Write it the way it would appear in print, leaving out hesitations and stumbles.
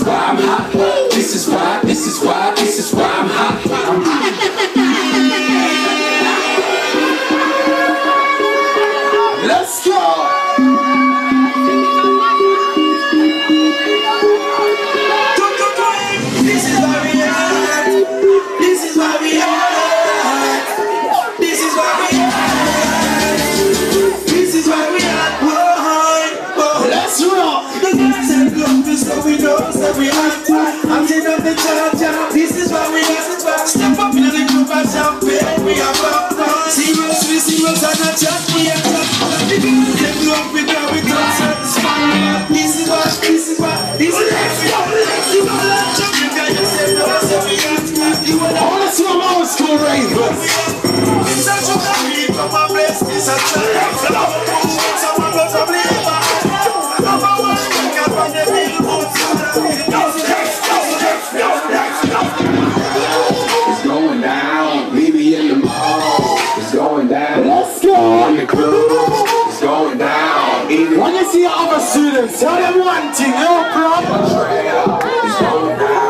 why I'm hot. This is why I'm hot. Let's go. This is why we are. This is why we are. This is why we are. This is why we are. Whoa. Let's rock. The girls and love so we know that we are. I'm taking up the charge. This is why we are. Step up in the group and champagne. We are up. Serious, we serious and not just we are top. The girls and love we know we don't satisfy. This is why. This is why. This is why. I wanna see my old school ravers. It's a joke that we from my place. It's a joke. Someone will probably ever. Number one, we can find the billboard. It's going down. Meet me in the mall. It's going down. Let's go. In the club. It's going down. When you see other students, tell them one thing. No problem. It's going down.